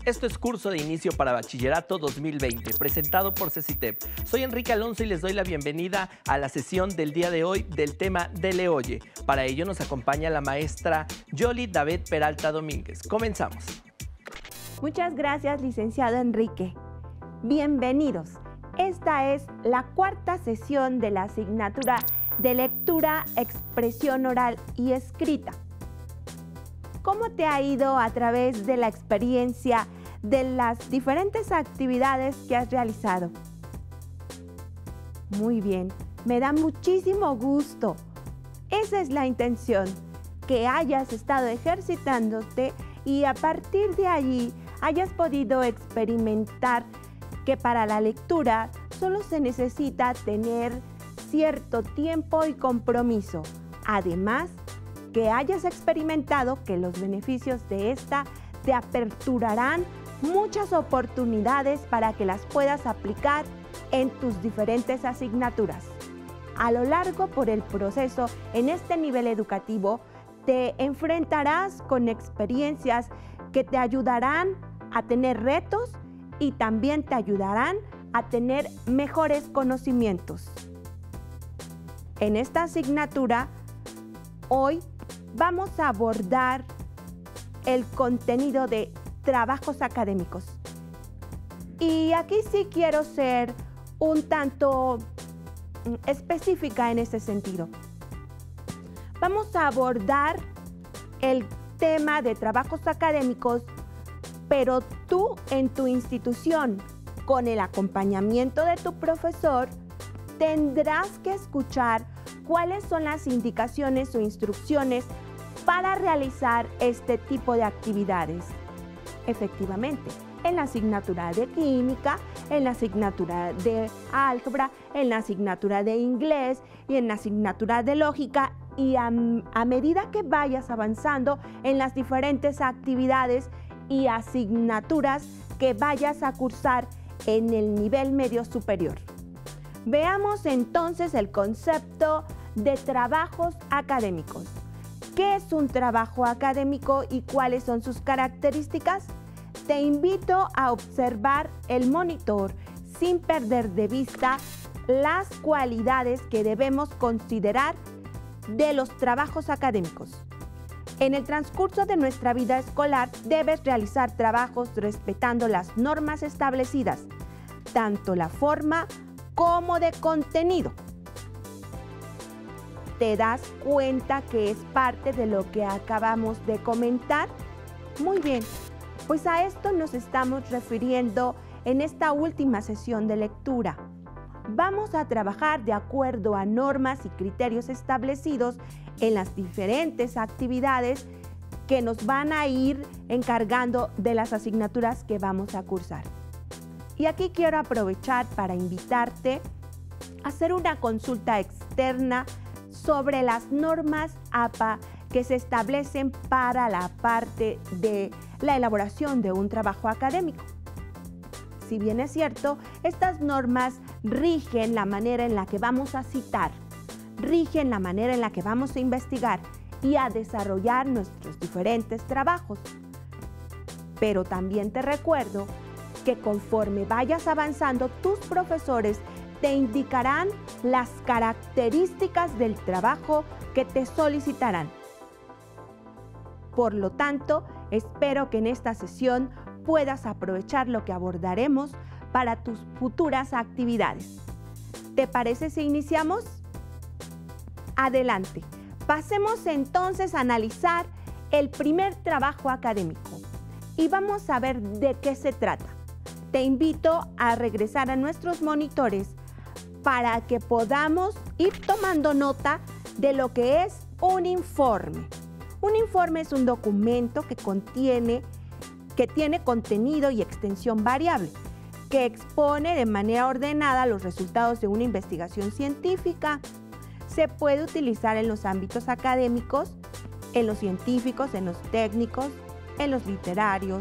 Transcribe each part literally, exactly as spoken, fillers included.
Esto es Curso de Inicio para Bachillerato dos mil veinte, presentado por CECITEP. Soy Enrique Alonso y les doy la bienvenida a la sesión del día de hoy del tema de Leoye. Para ello nos acompaña la maestra Yoli David Peralta Domínguez. Comenzamos. Muchas gracias, licenciado Enrique. Bienvenidos. Esta es la cuarta sesión de la asignatura de lectura, expresión oral y escrita. ¿Cómo te ha ido a través de la experiencia de las diferentes actividades que has realizado? Muy bien, me da muchísimo gusto. Esa es la intención, que hayas estado ejercitándote y a partir de allí hayas podido experimentar que para la lectura solo se necesita tener cierto tiempo y compromiso. Además, que hayas experimentado que los beneficios de esta te aperturarán muchas oportunidades para que las puedas aplicar en tus diferentes asignaturas. A lo largo por el proceso en este nivel educativo, te enfrentarás con experiencias que te ayudarán a tener retos y también te ayudarán a tener mejores conocimientos. En esta asignatura, hoy vamos a abordar el contenido de trabajos académicos. Y aquí sí quiero ser un tanto específica en ese sentido. Vamos a abordar el tema de trabajos académicos, pero tú en tu institución, con el acompañamiento de tu profesor, tendrás que escuchar cuáles son las indicaciones o instrucciones para realizar este tipo de actividades. Efectivamente, en la asignatura de química, en la asignatura de álgebra, en la asignatura de inglés y en la asignatura de lógica, y a, a medida que vayas avanzando en las diferentes actividades y asignaturas que vayas a cursar en el nivel medio superior. Veamos entonces el concepto de trabajos académicos. ¿Qué es un trabajo académico y cuáles son sus características? Te invito a observar el monitor sin perder de vista las cualidades que debemos considerar de los trabajos académicos. En el transcurso de nuestra vida escolar debes realizar trabajos respetando las normas establecidas, tanto la forma como de contenido. ¿Te das cuenta que es parte de lo que acabamos de comentar? Muy bien, pues a esto nos estamos refiriendo en esta última sesión de lectura. Vamos a trabajar de acuerdo a normas y criterios establecidos en las diferentes actividades que nos van a ir encargando de las asignaturas que vamos a cursar. Y aquí quiero aprovechar para invitarte a hacer una consulta externa sobre las normas A P A que se establecen para la parte de la elaboración de un trabajo académico. Si bien es cierto, estas normas rigen la manera en la que vamos a citar, rigen la manera en la que vamos a investigar y a desarrollar nuestros diferentes trabajos. Pero también te recuerdo que conforme vayas avanzando, tus profesores te indicarán las características del trabajo que te solicitarán. Por lo tanto, espero que en esta sesión puedas aprovechar lo que abordaremos para tus futuras actividades. ¿Te parece si iniciamos? Adelante. Pasemos entonces a analizar el primer trabajo académico y vamos a ver de qué se trata. Te invito a regresar a nuestros monitores para que podamos ir tomando nota de lo que es un informe. Un informe es un documento que contiene, que tiene contenido y extensión variable, que expone de manera ordenada los resultados de una investigación científica. Se puede utilizar en los ámbitos académicos, en los científicos, en los técnicos, en los literarios,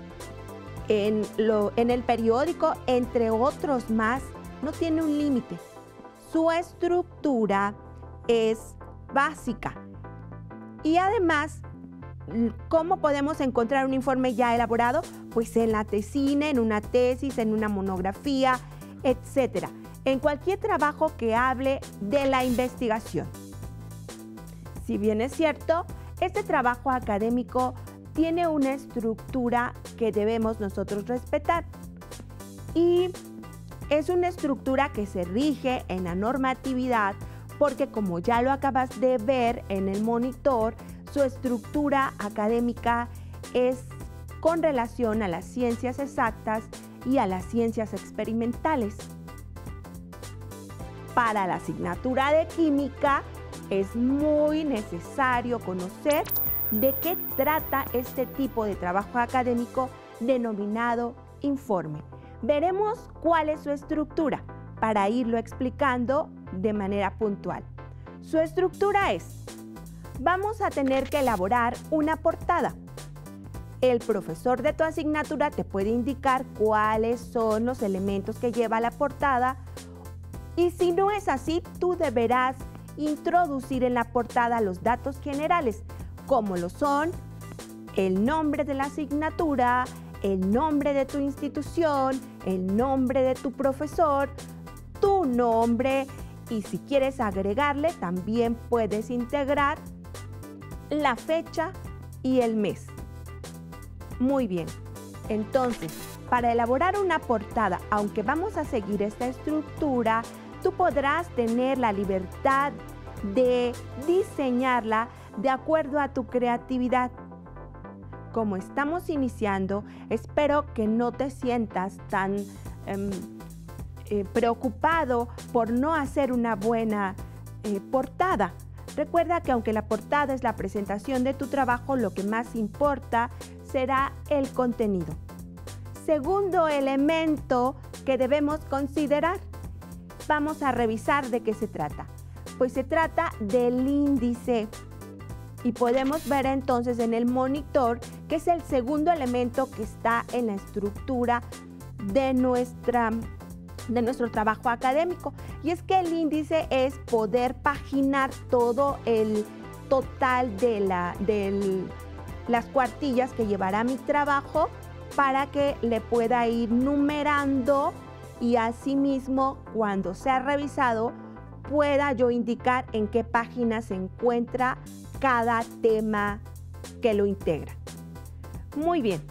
en, lo, en el periódico, entre otros más. No tiene un límite. Su estructura es básica y además ¿Cómo podemos encontrar un informe ya elaborado? Pues en la tesina, en una tesis, en una monografía, etcétera. En cualquier trabajo que hable de la investigación. Si bien es cierto, este trabajo académico tiene una estructura que debemos nosotros respetar. Y es una estructura que se rige en la normatividad porque, como ya lo acabas de ver en el monitor, su estructura académica es con relación a las ciencias exactas y a las ciencias experimentales. Para la asignatura de química es muy necesario conocer de qué trata este tipo de trabajo académico denominado informe. Veremos cuál es su estructura para irlo explicando de manera puntual. Su estructura es: vamos a tener que elaborar una portada. El profesor de tu asignatura te puede indicar cuáles son los elementos que lleva la portada, y si no es así, tú deberás introducir en la portada los datos generales, como lo son el nombre de la asignatura, el nombre de tu institución, el nombre de tu profesor, tu nombre, y si quieres agregarle, también puedes integrar la fecha y el mes. Muy bien, entonces, para elaborar una portada, aunque vamos a seguir esta estructura, tú podrás tener la libertad de diseñarla de acuerdo a tu creatividad. Como estamos iniciando, espero que no te sientas tan eh, eh, preocupado por no hacer una buena eh, portada. Recuerda que aunque la portada es la presentación de tu trabajo, lo que más importa será el contenido. Segundo elemento que debemos considerar, vamos a revisar de qué se trata. Pues se trata del índice. Y podemos ver entonces en el monitor que es el segundo elemento que está en la estructura de, nuestra, de nuestro trabajo académico. Y es que el índice es poder paginar todo el total de, la, de las cuartillas que llevará mi trabajo para que le pueda ir numerando y asimismo, cuando sea revisado, pueda yo indicar en qué página se encuentra cada tema que lo integra. Muy bien.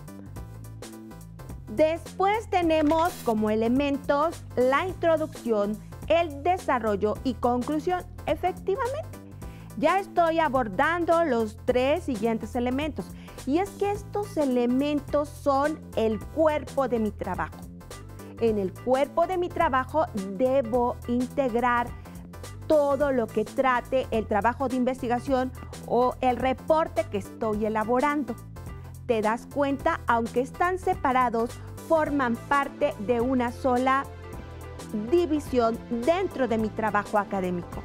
Después tenemos como elementos la introducción, el desarrollo y conclusión. Efectivamente, ya estoy abordando los tres siguientes elementos. Y es que estos elementos son el cuerpo de mi trabajo. En el cuerpo de mi trabajo debo integrar todo lo que trate el trabajo de investigación o el reporte que estoy elaborando. Te das cuenta, aunque están separados, forman parte de una sola división dentro de mi trabajo académico.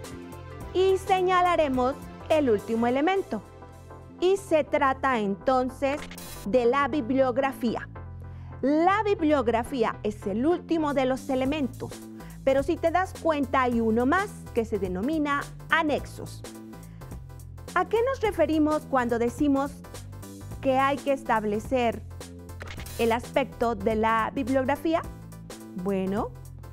Y señalaremos el último elemento. Y se trata entonces de la bibliografía. La bibliografía es el último de los elementos. Pero si te das cuenta, hay uno más que se denomina anexos. ¿A qué nos referimos cuando decimos que hay que establecer el aspecto de la bibliografía? Bueno,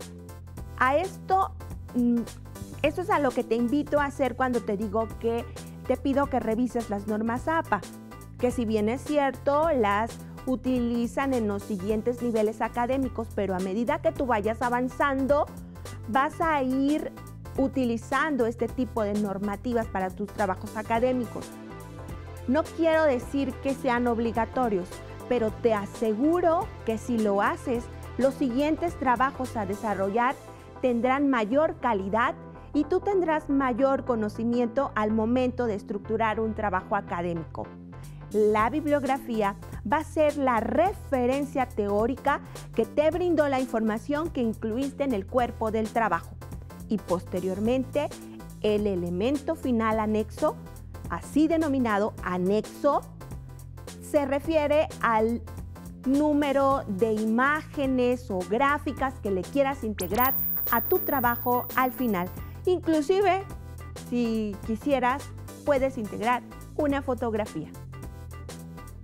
a esto, esto es a lo que te invito a hacer cuando te digo que te pido que revises las normas A P A, que si bien es cierto, las utilizan en los siguientes niveles académicos, pero a medida que tú vayas avanzando, vas a ir utilizando este tipo de normativas para tus trabajos académicos. No quiero decir que sean obligatorios, pero te aseguro que si lo haces, los siguientes trabajos a desarrollar tendrán mayor calidad y tú tendrás mayor conocimiento al momento de estructurar un trabajo académico. La bibliografía va a ser la referencia teórica que te brindó la información que incluiste en el cuerpo del trabajo. Y posteriormente, el elemento final anexo, así denominado anexo, se refiere al número de imágenes o gráficas que le quieras integrar a tu trabajo al final. Inclusive, si quisieras, puedes integrar una fotografía.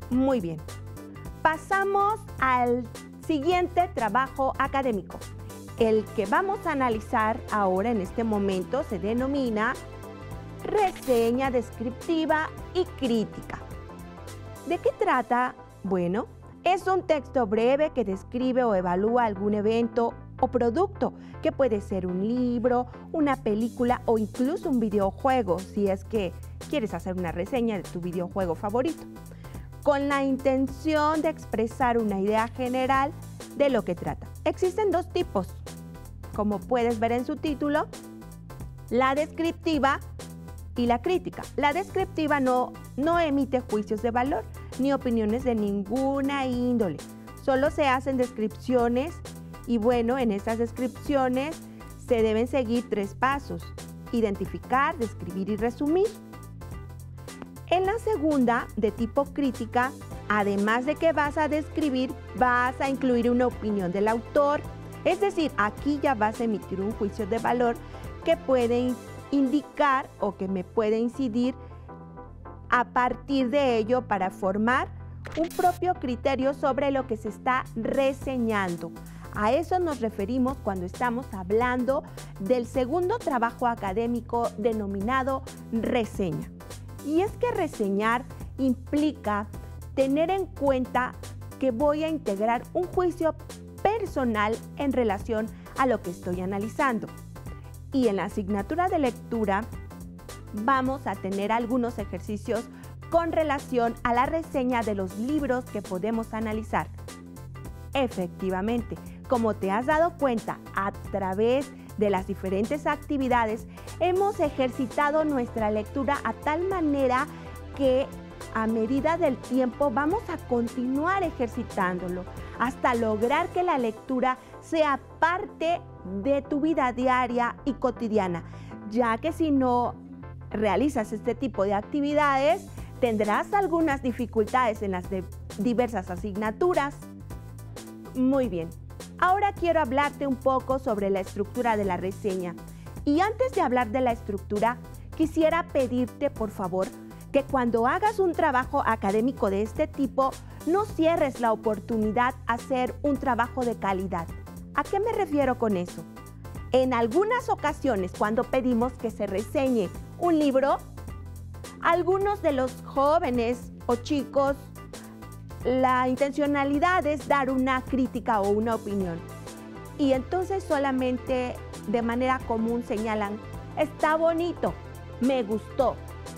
Muy bien. Pasamos al siguiente trabajo académico. El que vamos a analizar ahora en este momento se denomina reseña descriptiva y crítica. ¿De qué trata? Bueno, es un texto breve que describe o evalúa algún evento o producto, que puede ser un libro, una película o incluso un videojuego, si es que quieres hacer una reseña de tu videojuego favorito, con la intención de expresar una idea general de lo que trata. Existen dos tipos, como puedes ver en su título, la descriptiva y la crítica. La descriptiva no, no emite juicios de valor ni opiniones de ninguna índole. Solo se hacen descripciones y bueno, en estas descripciones se deben seguir tres pasos: identificar, describir y resumir. En la segunda, de tipo crítica, además de que vas a describir, vas a incluir una opinión del autor. Es decir, aquí ya vas a emitir un juicio de valor que puede indicar o que me puede incidir a partir de ello para formar un propio criterio sobre lo que se está reseñando. A eso nos referimos cuando estamos hablando del segundo trabajo académico denominado reseña. Y es que reseñar implica tener en cuenta que voy a integrar un juicio personal en relación a lo que estoy analizando. Y en la asignatura de lectura vamos a tener algunos ejercicios con relación a la reseña de los libros que podemos analizar. Efectivamente, como te has dado cuenta, a través de las diferentes actividades hemos ejercitado nuestra lectura a tal manera que a medida del tiempo vamos a continuar ejercitándolo hasta lograr que la lectura sea parte de tu vida diaria y cotidiana, ya que si no realizas este tipo de actividades, tendrás algunas dificultades en las diversas asignaturas. Muy bien, ahora quiero hablarte un poco sobre la estructura de la reseña. Y antes de hablar de la estructura, quisiera pedirte, por favor, que cuando hagas un trabajo académico de este tipo, no cierres la oportunidad a hacer un trabajo de calidad. ¿A qué me refiero con eso? En algunas ocasiones, cuando pedimos que se reseñe un libro, algunos de los jóvenes o chicos, la intencionalidad es dar una crítica o una opinión. Y entonces solamente de manera común señalan, está bonito, me gustó.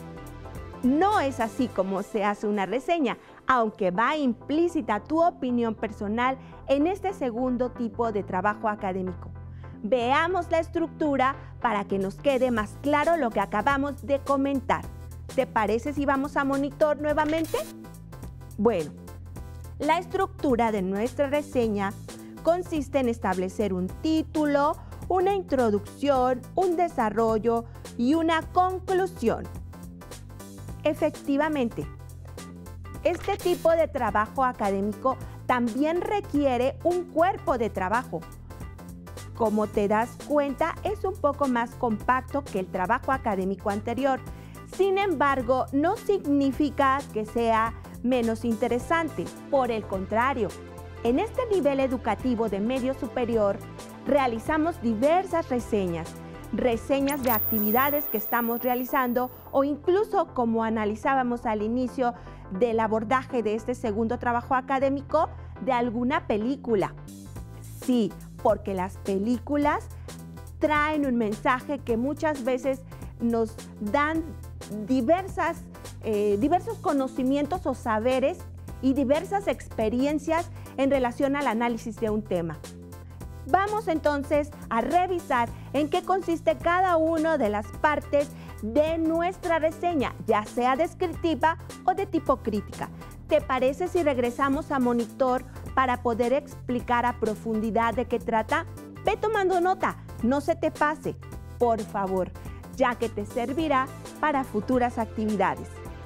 No es así como se hace una reseña, aunque va implícita tu opinión personal en este segundo tipo de trabajo académico. Veamos la estructura para que nos quede más claro lo que acabamos de comentar. ¿Te parece si vamos a monitor nuevamente? Bueno, la estructura de nuestra reseña consiste en establecer un título, una introducción, un desarrollo y una conclusión. Efectivamente, este tipo de trabajo académico también requiere un cuerpo de trabajo. Como te das cuenta, es un poco más compacto que el trabajo académico anterior. Sin embargo, no significa que sea menos interesante. Por el contrario, en este nivel educativo de medio superior, realizamos diversas reseñas, reseñas de actividades que estamos realizando o incluso, como analizábamos al inicio del abordaje de este segundo trabajo académico, de alguna película. Sí, porque las películas traen un mensaje que muchas veces nos dan diversas, eh, diversos conocimientos o saberes y diversas experiencias en relación al análisis de un tema. Vamos entonces a revisar en qué consiste cada una de las partes de nuestra reseña, ya sea descriptiva o de tipo crítica. ¿Te parece si regresamos a monitor para poder explicar a profundidad de qué trata? Ve tomando nota, no se te pase, por favor, ya que te servirá para futuras actividades.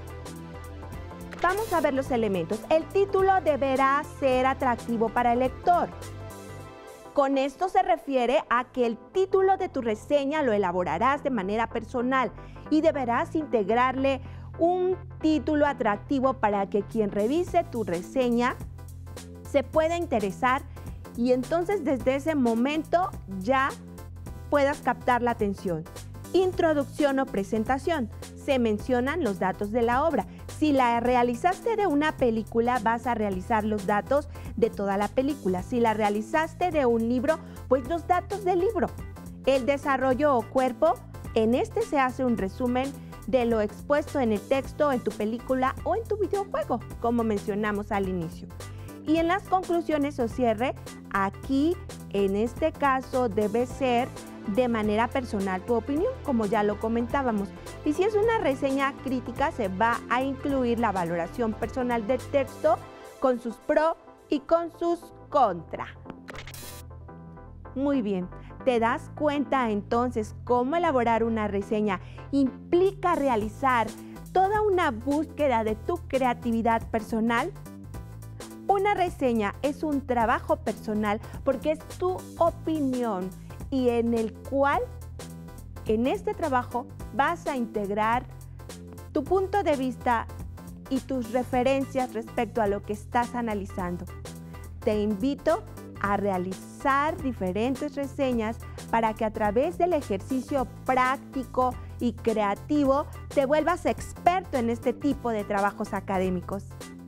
Vamos a ver los elementos. El título deberá ser atractivo para el lector. Con esto se refiere a que el título de tu reseña lo elaborarás de manera personal y deberás integrarle un título atractivo para que quien revise tu reseña se pueda interesar y entonces desde ese momento ya puedas captar la atención. Introducción o presentación. Se mencionan los datos de la obra. Si la realizaste de una película, vas a realizar los datos de toda la película. Si la realizaste de un libro, pues los datos del libro. El desarrollo o cuerpo, en este se hace un resumen de lo expuesto en el texto, en tu película o en tu videojuego, como mencionamos al inicio. Y en las conclusiones o cierre, aquí en este caso debe ser de manera personal tu opinión, como ya lo comentábamos. Y si es una reseña crítica, se va a incluir la valoración personal del texto con sus pros y con sus contra. Muy bien, ¿te das cuenta entonces cómo elaborar una reseña implica realizar toda una búsqueda de tu creatividad personal? Una reseña es un trabajo personal porque es tu opinión y en el cual, en este trabajo, vas a integrar tu punto de vista y tus referencias respecto a lo que estás analizando. Te invito a realizar diferentes reseñas para que a través del ejercicio práctico y creativo te vuelvas experto en este tipo de trabajos académicos.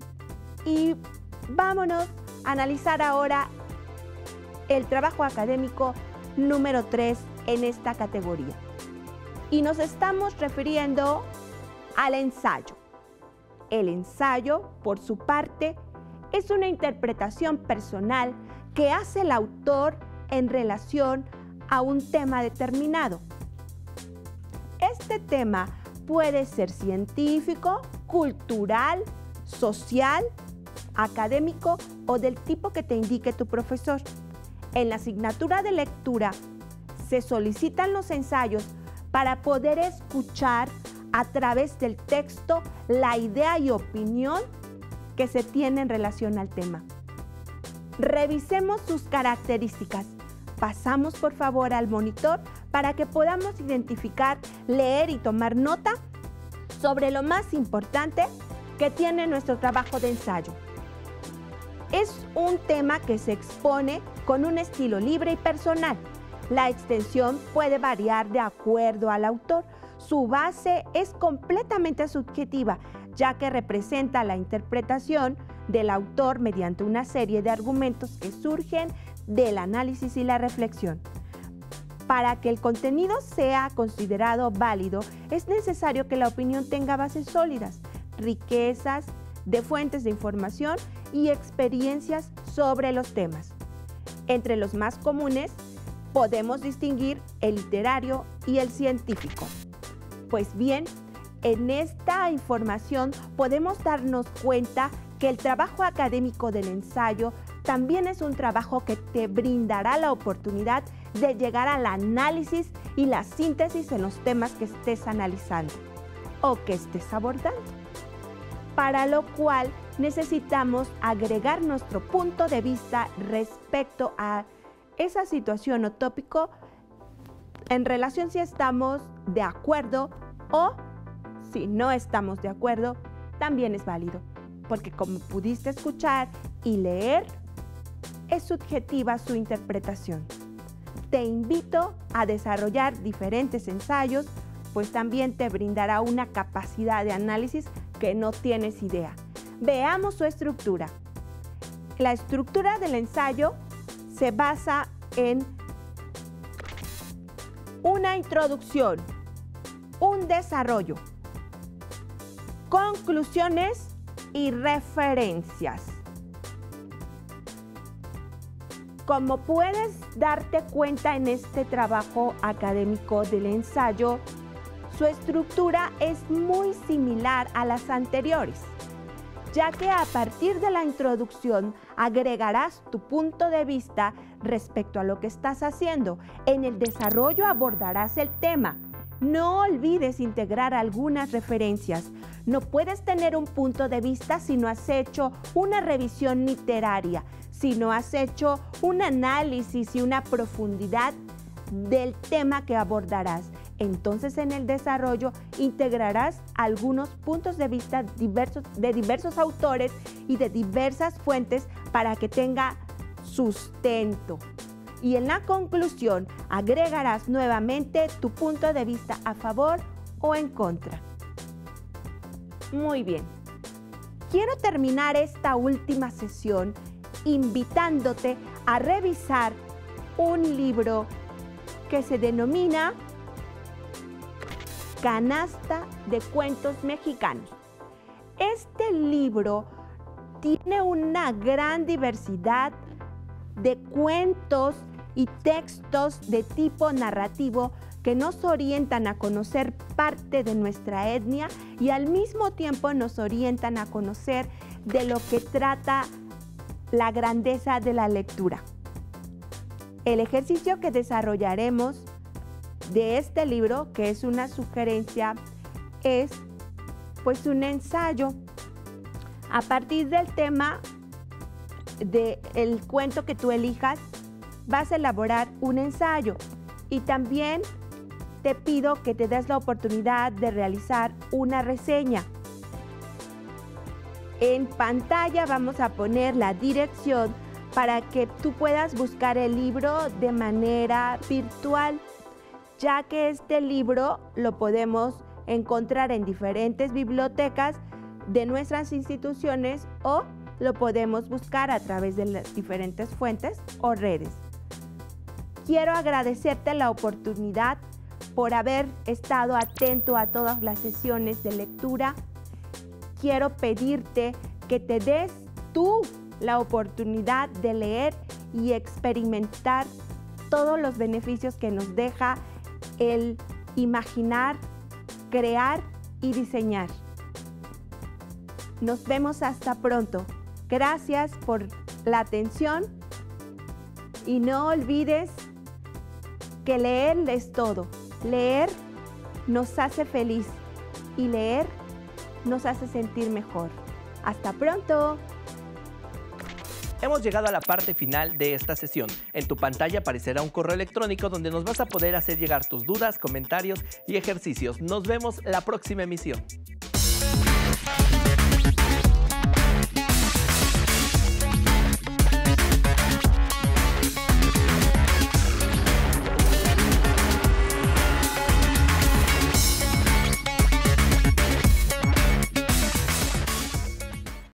Y vámonos a analizar ahora el trabajo académico número tres en esta categoría. Y nos estamos refiriendo al ensayo. El ensayo, por su parte, es una interpretación personal que hace el autor en relación a un tema determinado. Este tema puede ser científico, cultural, social, académico o del tipo que te indique tu profesor. En la asignatura de lectura se solicitan los ensayos para poder escuchar a través del texto la idea y opinión que se tiene en relación al tema. Revisemos sus características. Pasamos por favor al monitor para que podamos identificar, leer y tomar nota sobre lo más importante que tiene nuestro trabajo de ensayo. Es un tema que se expone con un estilo libre y personal. La extensión puede variar de acuerdo al autor. Su base es completamente subjetiva, ya que representa la interpretación del autor mediante una serie de argumentos que surgen del análisis y la reflexión. Para que el contenido sea considerado válido, es necesario que la opinión tenga bases sólidas, riquezas de fuentes de información y experiencias sobre los temas. Entre los más comunes podemos distinguir el literario y el científico. Pues bien, en esta información podemos darnos cuenta que el trabajo académico del ensayo también es un trabajo que te brindará la oportunidad de llegar al análisis y la síntesis en los temas que estés analizando o que estés abordando, para lo cual necesitamos agregar nuestro punto de vista respecto a esa situación o tópico en relación si estamos de acuerdo o si no estamos de acuerdo, también es válido, porque como pudiste escuchar y leer, es subjetiva su interpretación. Te invito a desarrollar diferentes ensayos, pues también te brindará una capacidad de análisis que no tienes idea. Veamos su estructura. La estructura del ensayo se basa en una introducción, un desarrollo, conclusiones y referencias. Como puedes darte cuenta en este trabajo académico del ensayo, su estructura es muy similar a las anteriores, ya que a partir de la introducción agregarás tu punto de vista respecto a lo que estás haciendo. En el desarrollo abordarás el tema. No olvides integrar algunas referencias. No puedes tener un punto de vista si no has hecho una revisión literaria, si no has hecho un análisis y una profundidad del tema que abordarás. Entonces, en el desarrollo integrarás algunos puntos de vista diversos, de diversos autores y de diversas fuentes para que tenga sustento. Y en la conclusión agregarás nuevamente tu punto de vista a favor o en contra. Muy bien. Quiero terminar esta última sesión invitándote a revisar un libro que se denomina Canasta de Cuentos Mexicanos. Este libro tiene una gran diversidad de cuentos y textos de tipo narrativo que nos orientan a conocer parte de nuestra etnia y al mismo tiempo nos orientan a conocer de lo que trata la grandeza de la lectura. El ejercicio que desarrollaremos de este libro, que es una sugerencia, es pues un ensayo. A partir del tema del cuento que tú elijas, vas a elaborar un ensayo y también te pido que te des la oportunidad de realizar una reseña. En pantalla vamos a poner la dirección para que tú puedas buscar el libro de manera virtual, ya que este libro lo podemos encontrar en diferentes bibliotecas de nuestras instituciones o lo podemos buscar a través de las diferentes fuentes o redes. Quiero agradecerte la oportunidad por haber estado atento a todas las sesiones de lectura. Quiero pedirte que te des tú la oportunidad de leer y experimentar todos los beneficios que nos deja el imaginar, crear y diseñar. Nos vemos hasta pronto. Gracias por la atención y no olvides que leer es todo. Leer nos hace feliz y leer nos hace sentir mejor. ¡Hasta pronto! Hemos llegado a la parte final de esta sesión. En tu pantalla aparecerá un correo electrónico donde nos vas a poder hacer llegar tus dudas, comentarios y ejercicios. Nos vemos la próxima emisión.